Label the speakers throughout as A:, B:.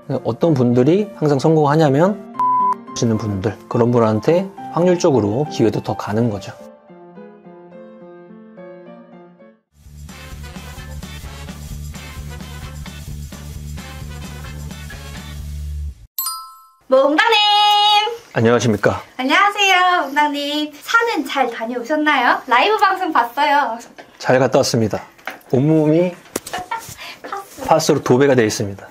A: 어떤 분들이 항상 성공하냐면 하시는 분들, 그런 분한테 확률적으로 기회도 더 가는 거죠.
B: 몽다님!
A: 안녕하십니까?
B: 안녕하세요, 몽다님. 산은 잘 다녀오셨나요? 라이브 방송 봤어요.
A: 잘 갔다 왔습니다. 온몸이 파스로 도배가 되어 있습니다.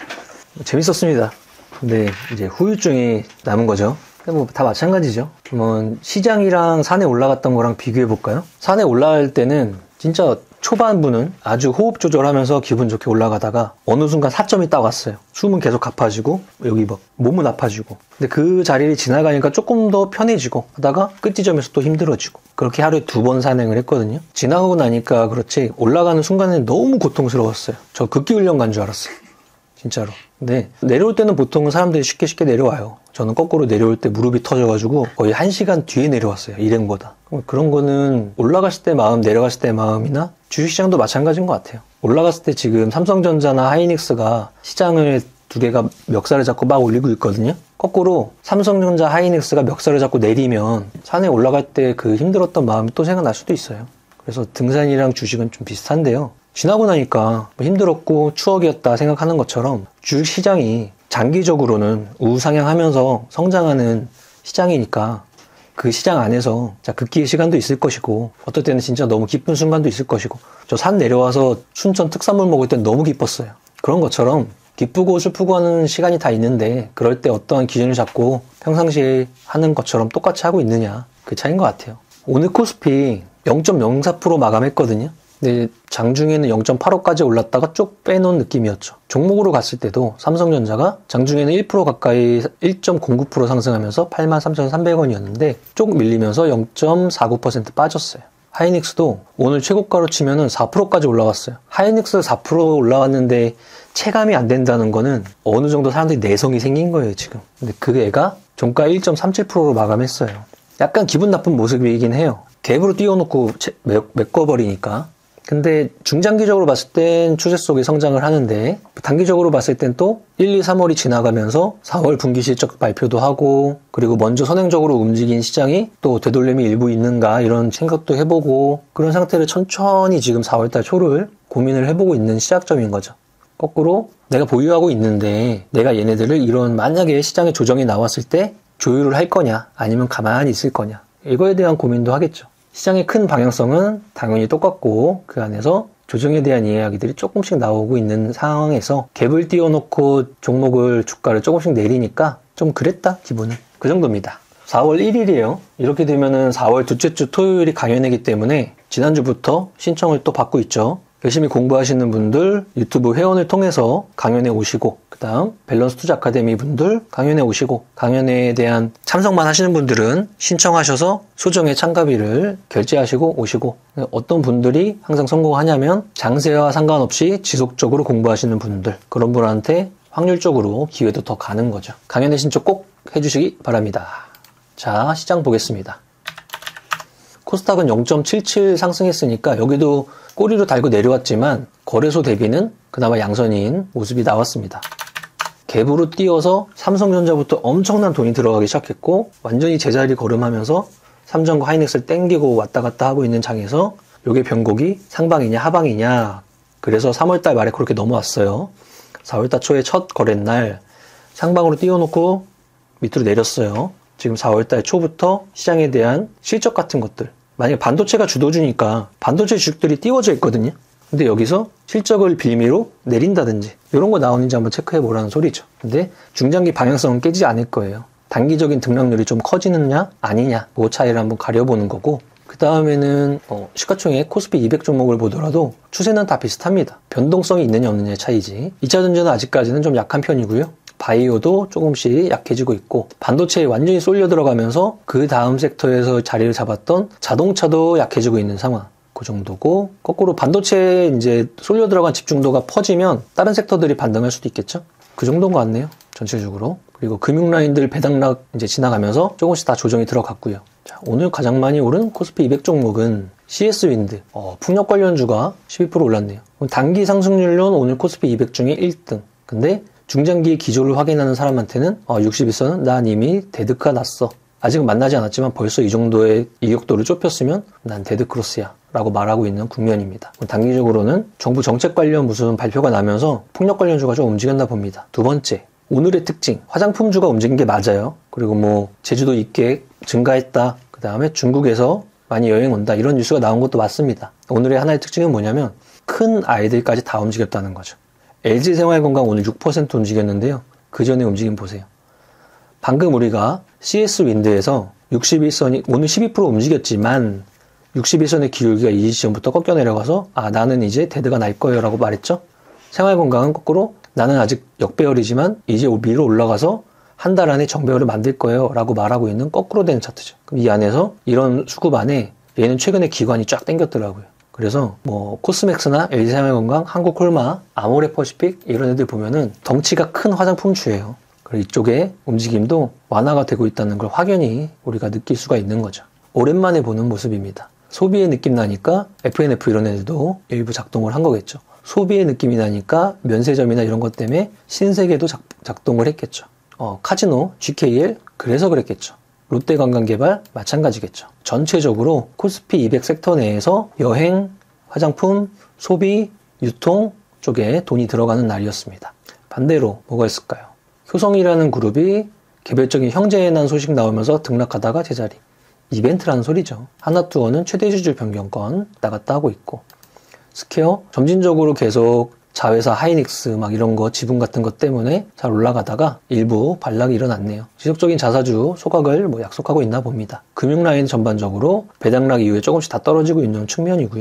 A: 재밌었습니다. 근데 이제 후유증이 남은 거죠. 뭐 다 마찬가지죠. 그러면 시장이랑 산에 올라갔던 거랑 비교해 볼까요? 산에 올라갈 때는 진짜 초반부는 아주 호흡 조절하면서 기분 좋게 올라가다가 어느 순간 사점이 딱 왔어요. 숨은 계속 가파지고 여기 막 몸은 아파지고. 근데 그 자리를 지나가니까 조금 더 편해지고 하다가 끝 지점에서 또 힘들어지고. 그렇게 하루에 2번 산행을 했거든요. 지나가고 나니까 그렇지 올라가는 순간에는 너무 고통스러웠어요. 저 극기훈련 간 줄 알았어요. 진짜로. 근데 내려올 때는 보통 사람들이 쉽게 내려와요. 저는 거꾸로 내려올 때 무릎이 터져가지고 거의 1시간 뒤에 내려왔어요. 일행보다. 그런 거는 올라갔을 때 마음, 내려갔을 때 마음이나 주식시장도 마찬가지인 것 같아요. 올라갔을 때 지금 삼성전자나 하이닉스가 시장을 두 개가 멱살을 잡고 막 올리고 있거든요. 거꾸로 삼성전자, 하이닉스가 멱살을 잡고 내리면 산에 올라갈 때 그 힘들었던 마음이 또 생각날 수도 있어요. 그래서 등산이랑 주식은 좀 비슷한데요. 지나고 나니까 힘들었고 추억이었다 생각하는 것처럼 주식시장이 장기적으로는 우상향하면서 성장하는 시장이니까 그 시장 안에서 극기의 시간도 있을 것이고 어떨 때는 진짜 너무 기쁜 순간도 있을 것이고 저 산 내려와서 순천 특산물 먹을 땐 너무 기뻤어요. 그런 것처럼 기쁘고 슬프고 하는 시간이 다 있는데 그럴 때 어떠한 기준을 잡고 평상시에 하는 것처럼 똑같이 하고 있느냐 그 차이인 것 같아요. 오늘 코스피 0.04% 마감했거든요. 근데 장중에는 0.85까지 올랐다가 쭉 빼놓은 느낌이었죠. 종목으로 갔을 때도 삼성전자가 장중에는 1% 가까이 1.09% 상승하면서 83,300원이었는데 쭉 밀리면서 0.49% 빠졌어요. 하이닉스도 오늘 최고가로 치면은 4%까지 올라갔어요. 하이닉스 4% 올라왔는데 체감이 안 된다는 거는 어느 정도 사람들이 내성이 생긴 거예요, 지금. 근데 그 애가 종가 1.37%로 마감했어요. 약간 기분 나쁜 모습이긴 해요. 갭으로 띄워놓고 메꿔버리니까. 근데 중장기적으로 봤을 땐 추세 속에 성장을 하는데 단기적으로 봤을 땐 또 1, 2, 3월이 지나가면서 4월 분기 실적 발표도 하고 그리고 먼저 선행적으로 움직인 시장이 또 되돌림이 일부 있는가 이런 생각도 해보고 그런 상태를 천천히 지금 4월달 초를 고민을 해보고 있는 시작점인 거죠. 거꾸로 내가 보유하고 있는데 내가 얘네들을 이런 만약에 시장에 조정이 나왔을 때 조율을 할 거냐 아니면 가만히 있을 거냐 이거에 대한 고민도 하겠죠. 시장의 큰 방향성은 당연히 똑같고 그 안에서 조정에 대한 이야기들이 조금씩 나오고 있는 상황에서 갭을 띄워놓고 종목을 주가를 조금씩 내리니까 좀 그랬다 기분은 그 정도입니다. 4월 1일이에요. 이렇게 되면은 4월 둘째 주 토요일이 강연회이기 때문에 지난주부터 신청을 또 받고 있죠. 열심히 공부하시는 분들 유튜브 회원을 통해서 강연에 오시고 그 다음 밸런스 투자 아카데미 분들 강연에 오시고 강연회에 대한 참석만 하시는 분들은 신청하셔서 소정의 참가비를 결제하시고 오시고 어떤 분들이 항상 성공하냐면 장세와 상관없이 지속적으로 공부하시는 분들 그런 분한테 확률적으로 기회도 더 가는 거죠. 강연회 신청 꼭 해주시기 바랍니다. 자, 시장 보겠습니다. 코스닥은 0.77 상승했으니까 여기도 꼬리로 달고 내려왔지만 거래소 대비는 그나마 양선인 모습이 나왔습니다. 갭으로 띄워서 삼성전자부터 엄청난 돈이 들어가기 시작했고 완전히 제자리 걸음하면서 삼성과 하이닉스를 땡기고 왔다 갔다 하고 있는 장에서 요게 변곡이 상방이냐 하방이냐 그래서 3월달 말에 그렇게 넘어왔어요. 4월달 초에 첫 거래날 상방으로 띄워놓고 밑으로 내렸어요. 지금 4월달 초부터 시장에 대한 실적 같은 것들 만약에 반도체가 주도주니까 반도체 주식들이 띄워져 있거든요. 근데 여기서 실적을 빌미로 내린다든지 이런 거 나오는지 한번 체크해 보라는 소리죠. 근데 중장기 방향성은 깨지지 않을 거예요. 단기적인 등락률이 좀 커지느냐 아니냐 그 차이를 한번 가려보는 거고 그 다음에는 시가총액 코스피 200 종목을 보더라도 추세는 다 비슷합니다. 변동성이 있느냐 없느냐의 차이지. 2차전지는 아직까지는 좀 약한 편이고요. 바이오도 조금씩 약해지고 있고 반도체에 완전히 쏠려 들어가면서 그 다음 섹터에서 자리를 잡았던 자동차도 약해지고 있는 상황 그 정도고 거꾸로 반도체에 이제 쏠려 들어간 집중도가 퍼지면 다른 섹터들이 반등할 수도 있겠죠. 그 정도인 것 같네요. 전체적으로. 그리고 금융라인들 배당락 이제 지나가면서 조금씩 다 조정이 들어갔고요. 자, 오늘 가장 많이 오른 코스피 200 종목은 CS윈드, 풍력 관련주가 12% 올랐네요. 단기 상승률로는 오늘 코스피 200 중에 1등. 근데 중장기 기조를 확인하는 사람한테는 60일선은 난 이미 데드가 났어. 아직은 만나지 않았지만 벌써 이 정도의 이격도를 좁혔으면 난 데드크로스야 라고 말하고 있는 국면입니다. 단기적으로는 정부 정책 관련 무슨 발표가 나면서 폭력 관련주가 좀 움직였나 봅니다. 두 번째, 오늘의 특징, 화장품주가 움직인 게 맞아요. 그리고 뭐 제주도 입객 증가했다. 그 다음에 중국에서 많이 여행 온다. 이런 뉴스가 나온 것도 맞습니다. 오늘의 하나의 특징은 뭐냐면 큰 아이들까지 다 움직였다는 거죠. LG생활건강 오늘 6% 움직였는데요. 그 전에 움직임 보세요. 방금 우리가 CS 윈드에서 61선이 오늘 12% 움직였지만 61선의 기울기가 이 지점부터 꺾여 내려가서 나는 이제 데드가 날 거예요 라고 말했죠. 생활건강은 거꾸로 나는 아직 역배열이지만 이제 위로 올라가서 한 달 안에 정배열을 만들 거예요 라고 말하고 있는 거꾸로 되는 차트죠. 그럼 이 안에서 이런 수급 안에 얘는 최근에 기관이 쫙 당겼더라고요. 그래서 뭐 코스맥스나 LG생활건강, 한국콜마, 아모레퍼시픽 이런 애들 보면은 덩치가 큰 화장품주예요. 그리고 이쪽에 움직임도 완화가 되고 있다는 걸 확연히 우리가 느낄 수가 있는 거죠. 오랜만에 보는 모습입니다. 소비의 느낌 나니까 FNF 이런 애들도 일부 작동을 한 거겠죠. 소비의 느낌이 나니까 면세점이나 이런 것 때문에 신세계도 작동을 했겠죠. 카지노, GKL 그래서 그랬겠죠. 롯데관광개발 마찬가지겠죠. 전체적으로 코스피 200 섹터 내에서 여행, 화장품, 소비, 유통 쪽에 돈이 들어가는 날이었습니다. 반대로 뭐가 있을까요? 효성이라는 그룹이 개별적인 형제에 난 소식 나오면서 등락하다가 제자리. 이벤트라는 소리죠. 하나투어는 최대 주주 변경권 나갔다 하고 있고, 스퀘어 점진적으로 계속 자회사 하이닉스 막 이런 거 지분 같은 것 때문에 잘 올라가다가 일부 반락이 일어났네요. 지속적인 자사주 소각을 약속하고 있나 봅니다. 금융라인 전반적으로 배당락 이후에 조금씩 다 떨어지고 있는 측면이고요.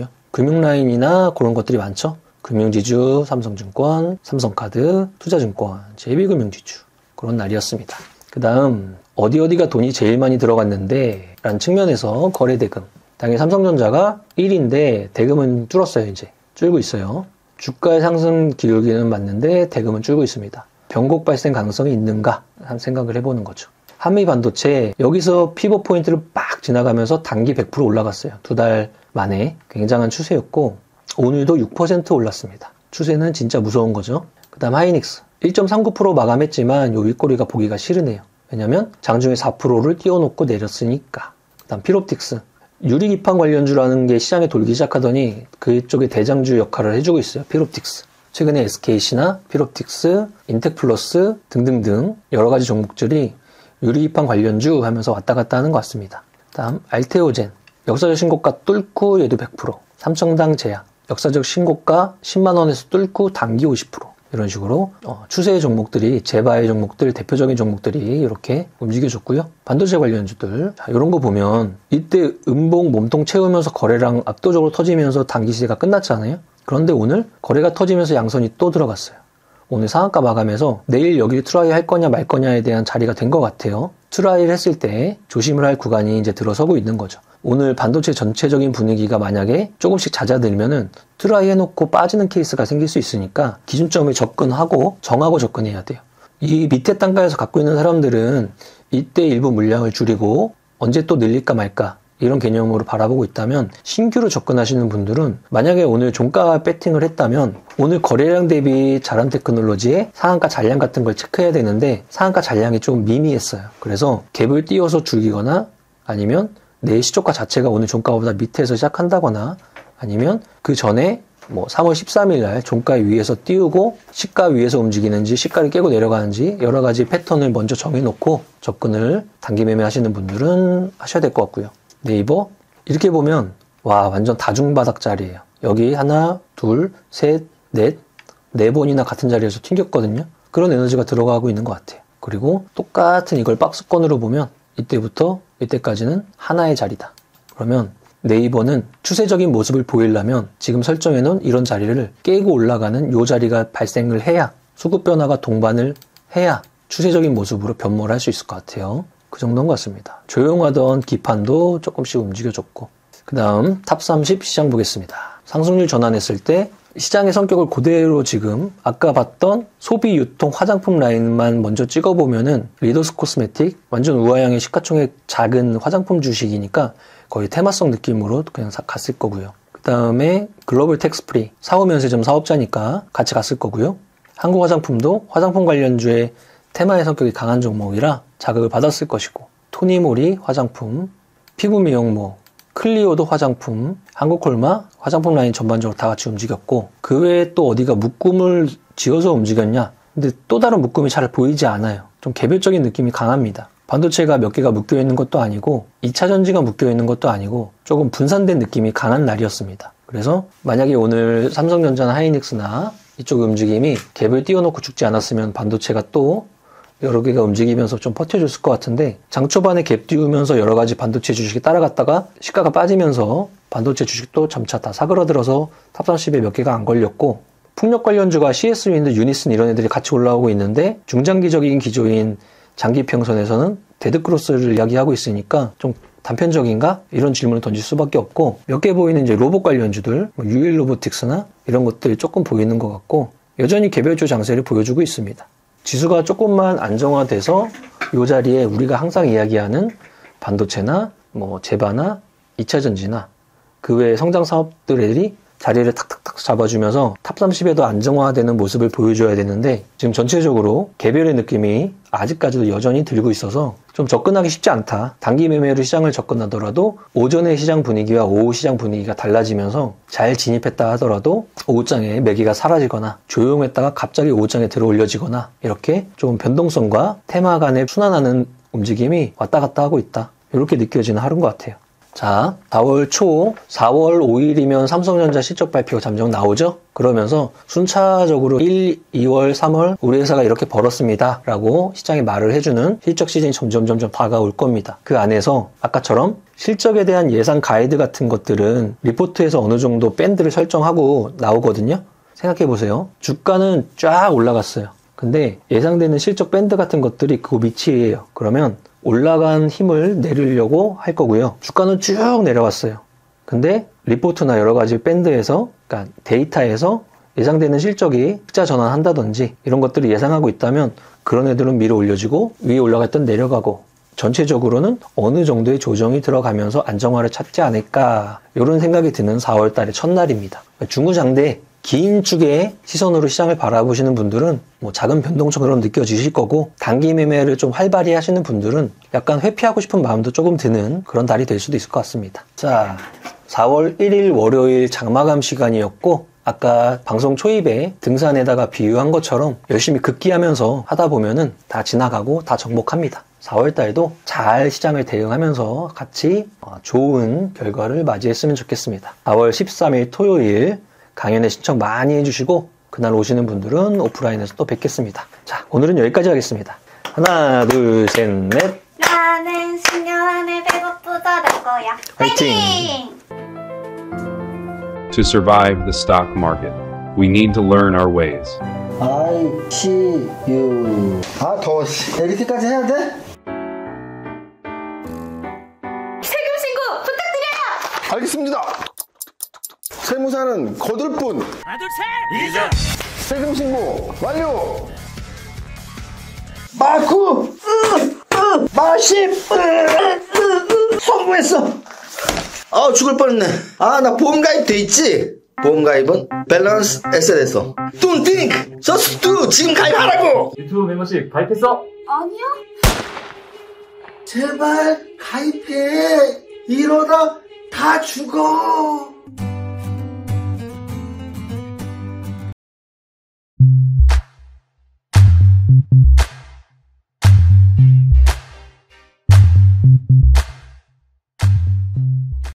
A: 금융라인이나 그런 것들이 많죠. 금융지주, 삼성증권, 삼성카드, 투자증권, JB금융지주 그런 날이었습니다. 그 다음 어디가 돈이 제일 많이 들어갔는데 라는 측면에서 거래대금. 당연히 삼성전자가 1위인데 대금은 줄었어요. 이제 줄고 있어요. 주가의 상승 기울기는 맞는데 대금은 줄고 있습니다. 변곡 발생 가능성이 있는가 한 생각을 해보는 거죠. 한미반도체 여기서 피벗 포인트를 빡 지나가면서 단기 100% 올라갔어요. 2달 만에 굉장한 추세였고 오늘도 6% 올랐습니다. 추세는 진짜 무서운 거죠. 그 다음 하이닉스 1.39% 마감했지만 요 윗꼬리가 보기가 싫으네요. 왜냐면 장중에 4%를 띄워놓고 내렸으니까. 그 다음 필옵틱스 유리기판 관련주라는 게 시장에 돌기 시작하더니 그쪽에 대장주 역할을 해주고 있어요. 필옵틱스. 최근에 SKC나 필옵틱스, 인텍플러스 등등등 여러 가지 종목들이 유리기판 관련주 하면서 왔다 갔다 하는 것 같습니다. 다음 알테오젠 역사적 신고가 뚫고 얘도 100%. 삼성당 제약 역사적 신고가 10만원에서 뚫고 단기 50%. 이런 식으로 추세의 종목들이 재바의 종목들 대표적인 종목들이 이렇게 움직여줬고요. 반도체 관련주들 이런 거 보면 이때 음봉 몸통 채우면서 거래량 압도적으로 터지면서 단기 시세가 끝났잖아요. 그런데 오늘 거래가 터지면서 양선이 또 들어갔어요. 오늘 상한가 마감해서 내일 여기 트라이 할 거냐 말 거냐에 대한 자리가 된 것 같아요. 트라이를 했을 때 조심을 할 구간이 이제 들어서고 있는 거죠. 오늘 반도체 전체적인 분위기가 만약에 조금씩 잦아들면은 트라이 해놓고 빠지는 케이스가 생길 수 있으니까 기준점을 접근하고 정하고 접근해야 돼요. 이 밑에 단가에서 갖고 있는 사람들은 이때 일부 물량을 줄이고 언제 또 늘릴까 말까 이런 개념으로 바라보고 있다면 신규로 접근하시는 분들은 만약에 오늘 종가 배팅을 했다면 오늘 거래량 대비 자란 테크놀로지의 상한가 잔량 같은 걸 체크해야 되는데 상한가 잔량이 좀 미미했어요. 그래서 갭을 띄워서 줄이거나 아니면 내 시초가 자체가 오늘 종가보다 밑에서 시작한다거나 아니면 그 전에 3월 13일 날 종가 위에서 띄우고 시가 위에서 움직이는지 시가를 깨고 내려가는지 여러 가지 패턴을 먼저 정해놓고 접근을 단기 매매 하시는 분들은 하셔야 될 것 같고요. 네이버 이렇게 보면 와 완전 다중바닥 자리예요. 여기 하나, 둘, 셋, 넷, 네 번이나 같은 자리에서 튕겼거든요. 그런 에너지가 들어가고 있는 것 같아요. 그리고 똑같은 이걸 박스권으로 보면 이때부터 이때까지는 하나의 자리다. 그러면 네이버는 추세적인 모습을 보이려면 지금 설정해놓은 이런 자리를 깨고 올라가는 이 자리가 발생을 해야 수급 변화가 동반을 해야 추세적인 모습으로 변모를 할 수 있을 것 같아요. 그 정도인 것 같습니다. 조용하던 기판도 조금씩 움직여줬고 그 다음 탑 30 시장 보겠습니다. 상승률 전환했을 때 시장의 성격을 그대로 지금 아까 봤던 소비, 유통, 화장품 라인만 먼저 찍어보면은 리더스 코스메틱 완전 우아형의 시가총액 작은 화장품 주식이니까 거의 테마성 느낌으로 그냥 갔을 거고요. 그 다음에 글로벌 텍스프리 사후면세점 사업자니까 같이 갔을 거고요. 한국 화장품도 화장품 관련주의 테마의 성격이 강한 종목이라 자극을 받았을 것이고, 토니모리 화장품, 피부 미용모, 클리오도 화장품, 한국콜마 화장품 라인 전반적으로 다 같이 움직였고, 그 외에 또 어디가 묶음을 지어서 움직였냐? 근데 또 다른 묶음이 잘 보이지 않아요. 좀 개별적인 느낌이 강합니다. 반도체가 몇 개가 묶여 있는 것도 아니고 2차 전지가 묶여 있는 것도 아니고 조금 분산된 느낌이 강한 날이었습니다. 그래서 만약에 오늘 삼성전자나 하이닉스나 이쪽 움직임이 갭을 띄워놓고 죽지 않았으면 반도체가 또 여러 개가 움직이면서 좀 버텨줬을 것 같은데, 장 초반에 갭 띄우면서 여러 가지 반도체 주식이 따라갔다가 시가가 빠지면서 반도체 주식도 점차 다 사그러들어서 탑30에 몇 개가 안 걸렸고, 풍력 관련주가 CS 윈드, 유니슨 이런 애들이 같이 올라오고 있는데 중장기적인 기조인 장기평선에서는 데드크로스를 이야기하고 있으니까 좀 단편적인가? 이런 질문을 던질 수밖에 없고, 몇 개 보이는 이제 로봇 관련주들, UL 로보틱스나 이런 것들이 조금 보이는 것 같고, 여전히 개별주 장세를 보여주고 있습니다. 지수가 조금만 안정화돼서 이 자리에 우리가 항상 이야기하는 반도체나 뭐 제바나 2차 전지나 그 외의 성장 사업들이 자리를 탁탁탁 잡아주면서 탑30에도 안정화되는 모습을 보여줘야 되는데, 지금 전체적으로 개별의 느낌이 아직까지도 여전히 들고 있어서 좀 접근하기 쉽지 않다. 단기 매매로 시장을 접근하더라도 오전의 시장 분위기와 오후 시장 분위기가 달라지면서 잘 진입했다 하더라도 오후장에 매기가 사라지거나 조용했다가 갑자기 오후장에 들어 올려지거나, 이렇게 좀 변동성과 테마 간의 순환하는 움직임이 왔다 갔다 하고 있다. 이렇게 느껴지는 하루인 것 같아요. 자, 4월 초, 4월 5일이면 삼성전자 실적 발표 잠정 나오죠? 그러면서 순차적으로 1, 2월, 3월 우리 회사가 이렇게 벌었습니다 라고 시장에 말을 해주는 실적 시즌이 점점 다가올 겁니다. 그 안에서 아까처럼 실적에 대한 예상 가이드 같은 것들은 리포트에서 어느 정도 밴드를 설정하고 나오거든요. 생각해보세요. 주가는 쫙 올라갔어요. 근데 예상되는 실적 밴드 같은 것들이 그 위치예요. 그러면 올라간 힘을 내리려고 할 거고요. 주가는 쭉 내려왔어요. 근데 리포트나 여러 가지 밴드에서, 그러니까 데이터에서 예상되는 실적이 흑자 전환한다든지 이런 것들을 예상하고 있다면 그런 애들은 밀어 올려지고, 위에 올라갔던 내려가고, 전체적으로는 어느 정도의 조정이 들어가면서 안정화를 찾지 않을까, 이런 생각이 드는 4월 달의 첫날입니다. 중구장대 긴 축의 시선으로 시장을 바라보시는 분들은 뭐 작은 변동처럼 느껴지실 거고, 단기 매매를 좀 활발히 하시는 분들은 약간 회피하고 싶은 마음도 조금 드는 그런 달이 될 수도 있을 것 같습니다. 자, 4월 1일 월요일 장마감 시간이었고, 아까 방송 초입에 등산에다가 비유한 것처럼 열심히 급기하면서 하다 보면은 다 지나가고 다 정복합니다. 4월 달도 잘 시장을 대응하면서 같이 좋은 결과를 맞이했으면 좋겠습니다. 4월 13일 토요일 강연에 신청 많이 해주시고, 그날 오시는 분들은 오프라인에서 또 뵙겠습니다. 자, 오늘은 여기까지 하겠습니다. 하나, 둘, 셋, 넷.
B: 나는 10년 안에 배고프다 될 거야.
A: 화이팅!
C: To survive the stock market, we need to learn our ways.
D: I see you. 아, 더워. 이렇게까지 해야 돼?
B: 세금 신고 부탁드려요.
D: 알겠습니다. 세무사는 거둘 뿐. 세금 신고 완료. 마쿠 마십 성공했어. 아, 죽을 뻔했네. 아, 나 보험가입 돼 있지? 보험가입은 밸런스 에셋에서. Don't think, just do. 지금 가입하라고.
E: 유튜브 멤버십 가입했어?
B: 아니요.
D: 제발 가입해. 이러다 다 죽어.